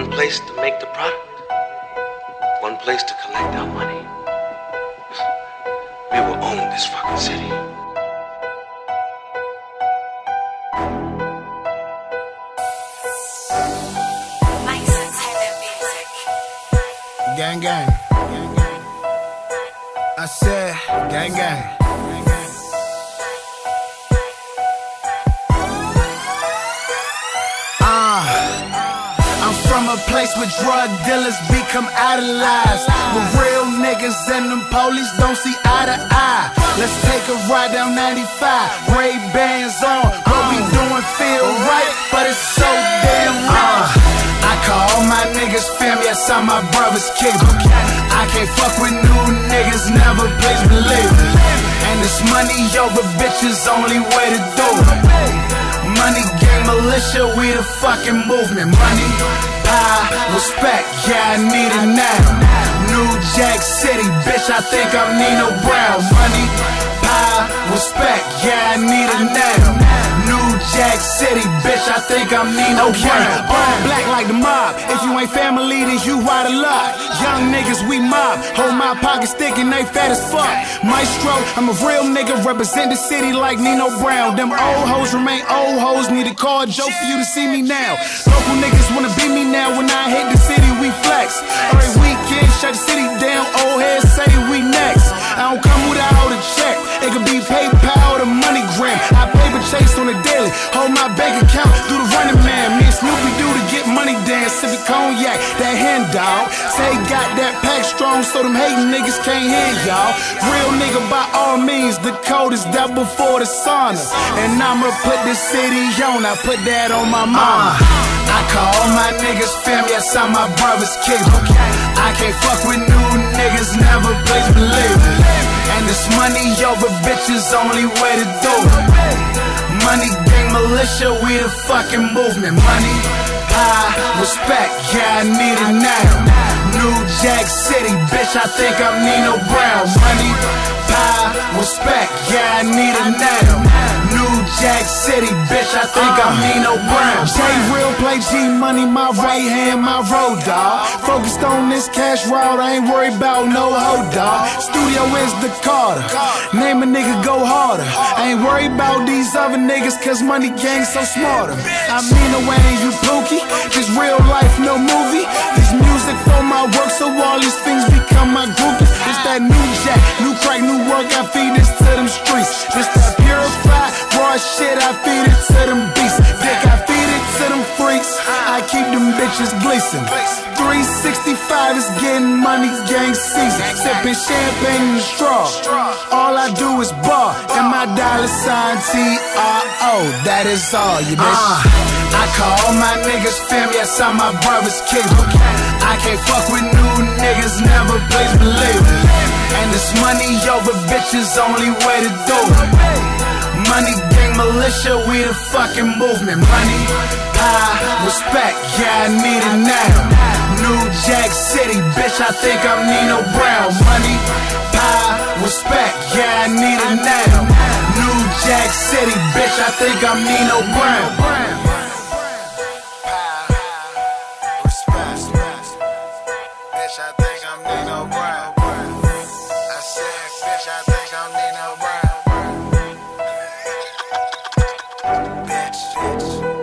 One place to make the product, one place to collect our money. We will own this fucking city. Gang gang. I said gang gang. I'm from a place where drug dealers become idolized, where real niggas and them police don't see eye to eye. Let's take a ride down 95, Ray-Bans on. What we doing feel right, but it's so damn wrong. I call all my niggas fam, yes, I'm my brother's keeper. I can't fuck with new niggas, never please believe it. And this money over bitches, only way to do it. Money gang militia, we the fucking movement. Money, power, respect, yeah, I need it now. New Jack City, bitch, I think I'm Nino Brown. Money, power, respect, yeah, I need it now. New Jack City, bitch, I think I'm Nino Brown. All black like the mob. If you ain't family, then you out of luck. Young niggas, we mob. Hold my pocket stick and they fat as fuck. Maestro, I'm a real nigga, represent the city like Nino Brown. Them old hoes remain old hoes. Need a call Joe for you to see me now. Local niggas wanna be me now. When I hit the city, we flex. Every weekend, shut the city down. Old heads say we next. I don't come without a check. It could be PayPal or the MoneyGram. I paper chase on the daily. Hold my bank account, do the running man. Me and Snoopy do to get money dance. Sippy cognac, that hand dog. Say got that pack strong, so them hating niggas can't hear y'all. Real nigga by all means, the code is that before the sauna. And I'ma put this city on, I put that on my mama. I call all my niggas fam, yes, I'm my brother's keeper. I can't fuck with new niggas, never please believe it. And this money over bitches, only way to do it. Money gang militia, we the fucking movement. Money, power, respect, yeah, I need it now. New Jack City, bitch, I think I'm Nino Brown. Money, power, respect, yeah, I need it now. New Jack City, bitch, I think I'm Nino Brown. J-Real play G-Money, my right hand, my road dog. Focused on this cash route, I ain't worried about no hoe dog. Studio is the Carter, name a nigga go harder. I ain't worried about these other niggas, cause money gang so smarter. I mean the way you pookie, this real life, no movie. This music for my work, so all these things become my groupies. It's that new jack, new crack, new work, I feed this to them streets. It's that purified, raw shit, I feed it to them beasts. Dick, I feed it to them freaks, I keep them bitches gleasing. 365 is getting money gang season. Sipping champagne in the straw, all I do is bar. And my dollar sign T-R-O, that is all, you bitch. I call all my niggas fam, yes, I'm my brother's keeper. I can't fuck with new niggas, never please believe it. And this money over bitches, only way to do it. Money gang militia, we the fucking movement. Money, power, respect, yeah, I need it now. New Jack City, bitch, I think I'm Nino Brown. Money, power, respect, yeah, I need it now. New Jack City, bitch, I think I'm Nino Brown. Bitch, I think I'm Nino Brown. I said, bitch, I think I'm Nino Brown. Bitch.